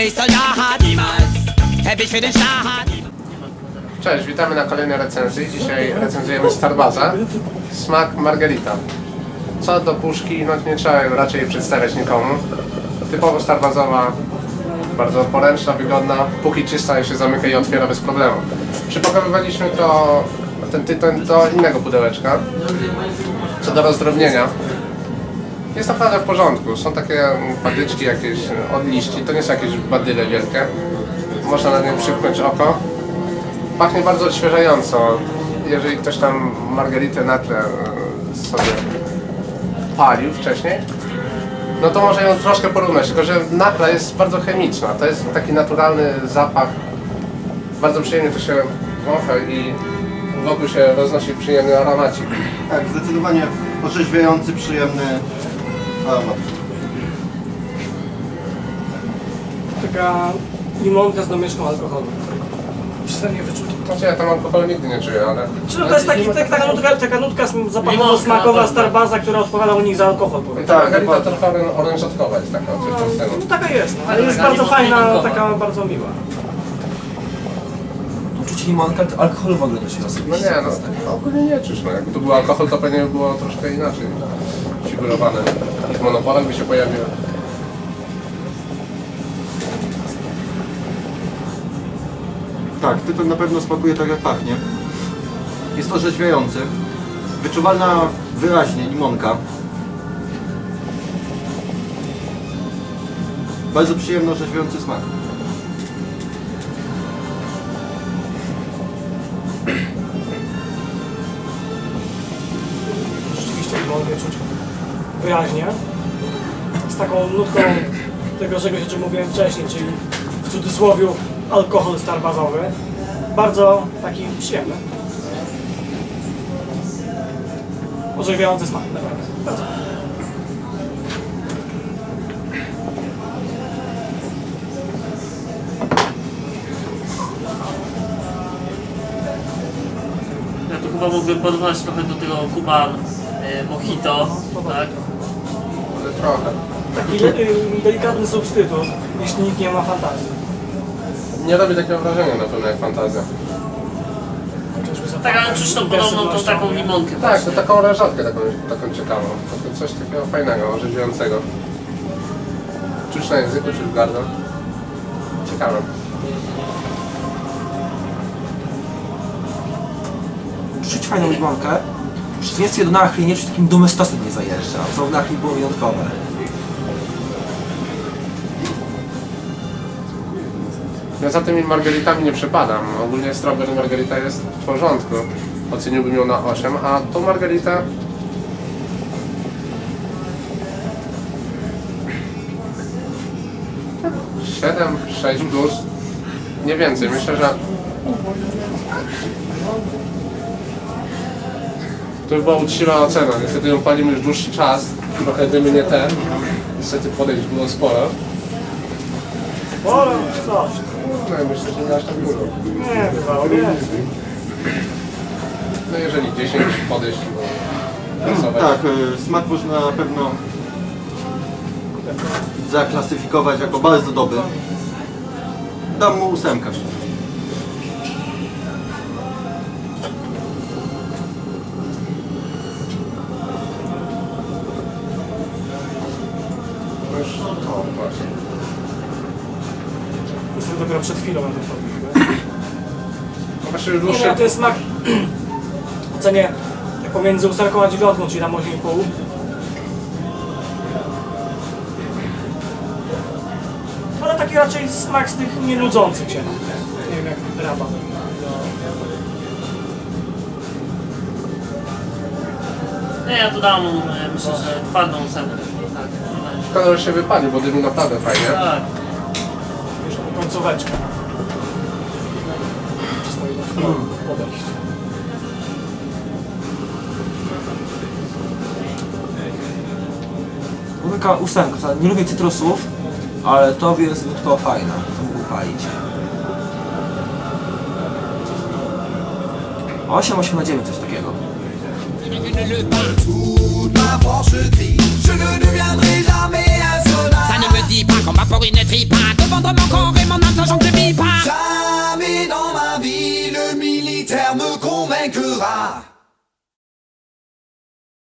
Cześć, witamy na kolejnej recenzji. Dzisiaj recenzujemy Starbaza. Smak margarita. Co do puszki, no nie trzeba raczej przedstawiać nikomu. Typowo starbazowa, bardzo poręczna, wygodna. Póki czysta, się zamyka i otwiera bez problemu. Przypakowywaliśmy ten tytoń do innego pudełeczka. Co do rozdrobnienia, jest naprawdę w porządku. Są takie patyczki jakieś od liści, to nie są jakieś badyle wielkie. Można na nie przymknąć oko. Pachnie bardzo odświeżająco. Jeżeli ktoś tam margaritę na tle sobie palił wcześniej, no to może ją troszkę porównać, tylko że nakla jest bardzo chemiczna. To jest taki naturalny zapach. Bardzo przyjemnie to się wącha i wokół się roznosi przyjemny aромacik. Tak, zdecydowanie orzeźwiający, przyjemny aromat. Taka limonka z domieszką alkoholu. Przystępnie wyczuć. Znaczy ja tam alkoholu nigdy nie czuję, ale... To jest taka nutka zapachowo-smakowa Starbaza, która odpowiada u nich za alkohol. Ta margarita trochę orężatkowa jest taka. No taka jest, ale jest bardzo fajna, taka bardzo miła. Czuć limonkę, ale alkoholu w ogóle nie czuć osobiście. No nie, no ogólnie nie czuć. No. Jakby to był alkohol, to pewnie by było troszkę inaczej figurowane. W monopolach by się pojawił. Tak, tytoń na pewno smakuje tak jak pachnie. Jest orzeźwiający. Wyczuwalna wyraźnie limonka. Bardzo przyjemny, orzeźwiający smak. Rzeczywiście limonkę czuć wyraźnie. Z taką nutką tego czegoś, o czym mówiłem wcześniej, czyli w cudzysłowie alkohol starbazowy. Bardzo taki przyjemny. Orzeźwiający smak, naprawdę. Bardzo. Ja tu chyba mógłbym porównać trochę do tego Kuban Mojito, tak? Ale trochę. Taki delikatny substytut, jeśli nikt nie ma fantazji. Nie robi takiego wrażenia na pewno jak fantazja. Tak, ale czuć tą podobną tą taką limonkę. Tak, to taką orężatkę taką ciekawą. Coś takiego fajnego, orzeźwiającego. Czuć na języku, czuć w gardle. Ciekawe. Czuć fajną limonkę. W przeciwieństwie do nachli nie czuć takim domestosem nie zajeżdża, co w nachli było wyjątkowe. Ja za tymi margaritami nie przepadam. Ogólnie strawberry margarita jest w porządku. Oceniłbym ją na 8, a tą margaritę... Siedem, 6 plus. Nie więcej. Myślę, że... To by była uczciwa ocena. Niestety ją palimy już dłuższy czas. Trochę dymy nie te. Niestety podejść było sporo. Wolę coś. No i myślę, że nie aż tak dużo. Nie, chyba nie. No jeżeli 10 podejść, Tak, smak można na pewno zaklasyfikować jako bardzo dobry. Dam mu 8. O, właśnie. Jestem dopiero przed chwilą na tym robił. Właśnie już Nie, dłuższe... to jest smak, ocenię pomiędzy 8 a 9, czyli tam 8,5. Ale taki raczej smak z tych nienudzących się. Nie wiem jak raba. Nie, ja tu dam, myślę, że twardą ocenę. Tak. Szkoda, że się wypalił, bo dymu naprawdę fajnie. Tak. Jeszcze końcóweczka. Podejść. No taka 8, nie lubię cytrusów, ale to jest nutko fajna, to mógł palić. 8 na 9, coś takiego. Ça ne me dit pas qu'on m'a pour une tripa. vendre mon corps et mon âme sachant que je vis pas. Jamais dans ma vie le militaire me convaincra.